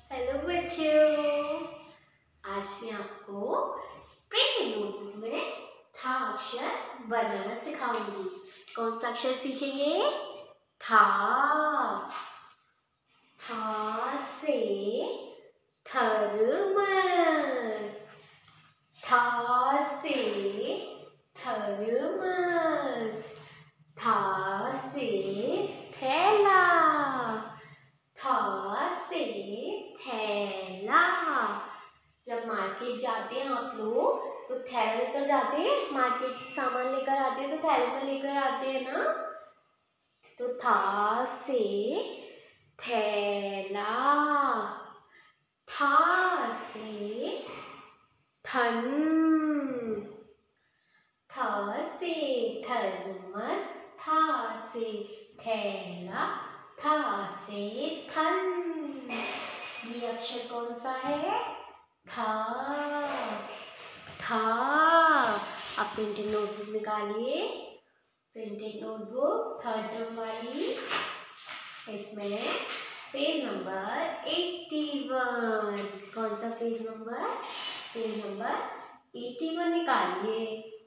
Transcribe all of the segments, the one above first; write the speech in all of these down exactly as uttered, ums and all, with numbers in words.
Hello बच्चों, आज मैं आपको प्रिंट नोटबुक में था अक्षर बनाना सिखाऊंगी। कौन सा अक्षर सीखेंगे? था। था से थर्मस। था से थर्मस। था से थैला। था से थैला। जब मार्केट जाते हैं आप लोग तो थैला लेकर जाते हैं। मार्केट से सामान लेकर आते हैं तो थैले में लेकर आते हैं ना। तो था से थैला। था से थन। था से थर्मस। था से थैला। था से थन। ये अक्षर कौन सा है? था। था। अब प्रिंटेड नोटबुक निकालिए। प्रिंटेड नोटबुक थर्ड टर्म वाली, इसमें पेज नंबर इक्यासी। कौन सा पेज नंबर? पेज नंबर इक्यासी निकालिए।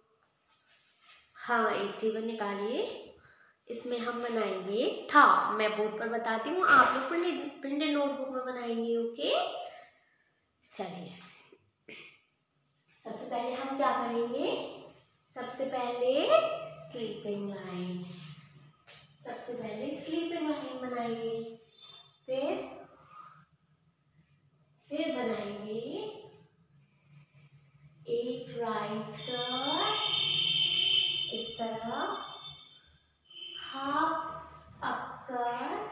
हाँ, इक्यासी निकालिए। इसमें हम बनाएंगे था। मैं बोर्ड पर बताती हूँ, आप लोग प्रिंटेड प्रिंटेड नोटबुक में बनाएंगे। ओके, चलिए सबसे पहले हम क्या करेंगे? सबसे पहले स्लीपिंग लाइन। सबसे पहले स्लीपिंग लाइन बनाएंगे। फिर फिर बनाएंगे एक राइट कर्व इस तरह, हाफ अप कर्व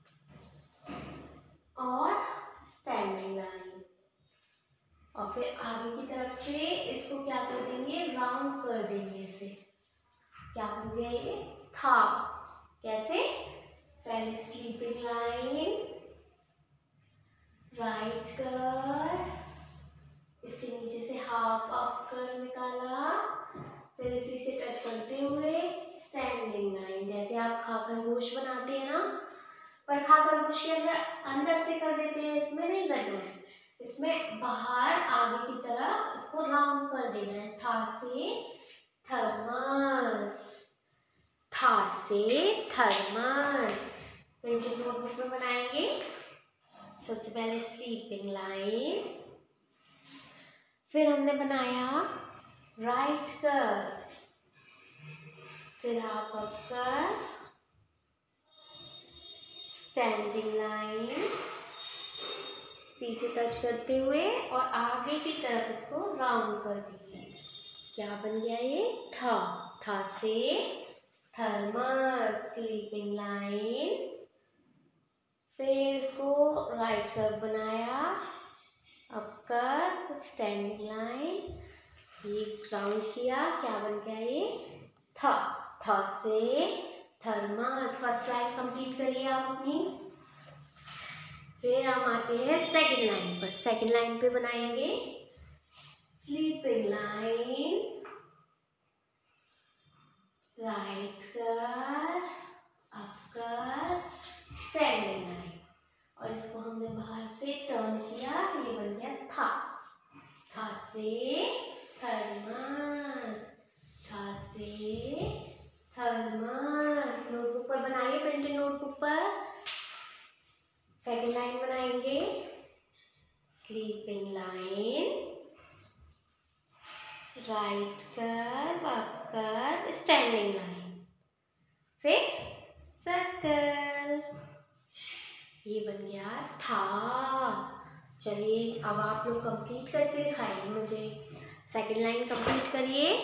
और स्टैंडिंग लाइन। और फिर आगे की तरफ से इसको क्या कर देंगे? राउंड कर देंगे। इसे क्या हो गया? ये था। कैसे? पहले स्लीपिंग लाइन, राइट कर्व, इसके नीचे से हाफ अप कर्व निकाला, फिर इसी से टच करते हुए स्टैंडिंग लाइन। जैसे आप खाकर गोश्त बनाते हैं ना, पर खाकर गोश्त के अंदर अंदर से कर देते हैं, इसमें नहीं करना है। इसमें बाहर आगे की तरफ इसको राउंड कर देना है। था से थर्मस। था से थर्मस। प्रिंटेड नोटबुक में बनाएंगे। सबसे पहले स्लीपिंग लाइन, फिर हमने बनाया राइट कर्व, फिर half up curve, standing line, C से टच करते हुए और आगे की तरफ इसको राउंड कर देंगे। क्या बन गया? ये था। था से थर्मस, स्लीपिंग लाइन, फिर इसको राइट कर्व बनाया, अप कर्व, स्टैंडिंग लाइन, ये राउंड किया। क्या बन गया? ये था। था से थर्मस। फर्स्ट लाइन कंप्लीट करिए आप अपनी। फिर हम आते हैं सेकंड लाइन पर। सेकंड लाइन पे बनाएंगे sleeping line, right curve, up curve, standing line, और इसको हमने बाहर से टर्न किया। ये बन गया था। था से थर्मस। था से थर्मस। नोटबुक पर बनाइए, प्रिंटेड नोटबुक पर। सेकेंड लाइन बनाएंगे sleeping line, right curve, up curve, standing line, फिर सर्कल। ये बन गया था। चलिए अब आप लोग कंप्लीट करके दिखाइए मुझे। सेकेंड लाइन कंप्लीट करिए।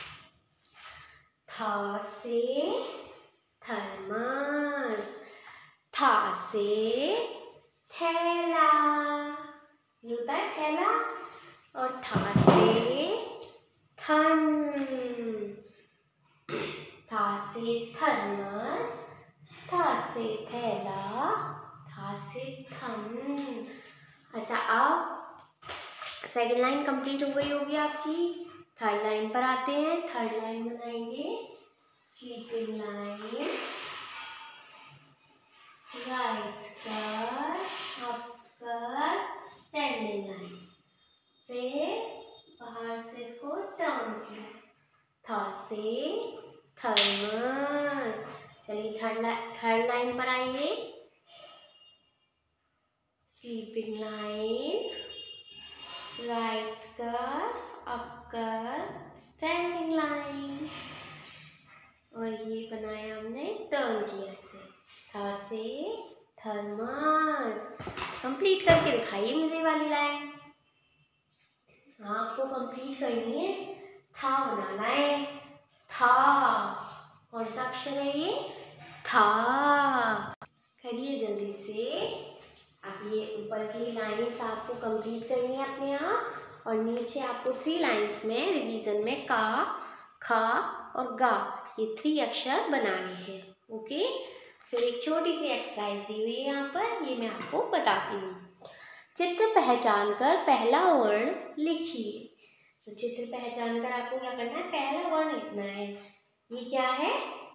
था से थर्मस। था से थैला, ये होता है थैला। और था से थन। था से थर्मस, था से थैला, था से थन। अच्छा, अब सेकेंड लाइन कंप्लीट हो गई होगी आपकी। थर्ड लाइन पर आते हैं। थर्ड लाइन बनाएंगे sleeping line, right curve, up curve, फिर बाहर से इसको टर्न किया, थ से थर्मस। चलिए थर्ड लाइन थर्ड लाइन पर आइए। Sleeping line, right curve, up curve, standing line. और ये बनाया हमने, टर्न किया इसे, थ से थर्मस। कंप्लीट करके दिखाइए मुझे वाली लाइन। आपको कंप्लीट करनी है, था बनाना है, था। कौन सा अक्षर है ये, था। करिए जल्दी से। अब ये ऊपर की लाइंस आपको कंप्लीट करनी है अपने आप, और नीचे आपको थ्री लाइंस में रिवीजन में का, खा और गा, ये थ्री अक्षर बनाने हैं। ओके, फिर एक छोटी सी एक्सरसाइज दी हुई है यहाँ पर, ये मैं आपको बताती हूँ। चित्र पहचान कर पहला वर्ण लिखिए। तो चित्र पहचान कर आपको क्या करना है, पहला वर्ण लिखना है। ये क्या है,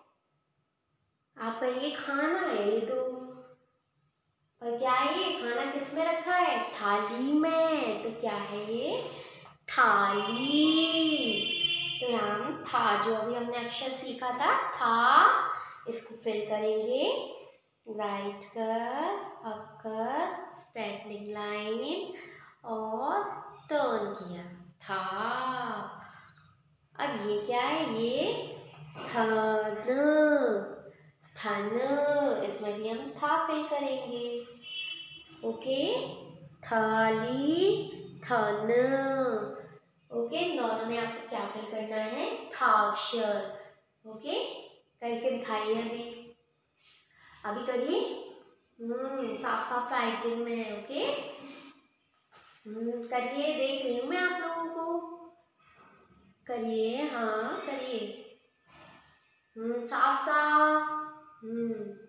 आप कहिए खाना है ये तो, और क्या है ये, खाना किस में रखा है, थाली में। तो क्या है ये, थाली। तो यहाँ हम था, जो अभी हमने अक्षर सीखा था, था, इसको फिल करेंगे, right curve, up curve, standing line और टर्न किया, था। अब ये क्या है, ये थन, थन, इसमें भी हम था फिल करेंगे। ओके, थाली, थन। ओके, दोनों में आपको क्या फिल करना है, था अक्षर। ओके, करके दिखाइए अभी, अभी करिए। हम्म साफ साफ राइटिंग में है। ओके, हम्म करिए, देख रही हूँ मैं आप लोगों को, करिए, हाँ करिए, हम्म साफ साफ, हम्म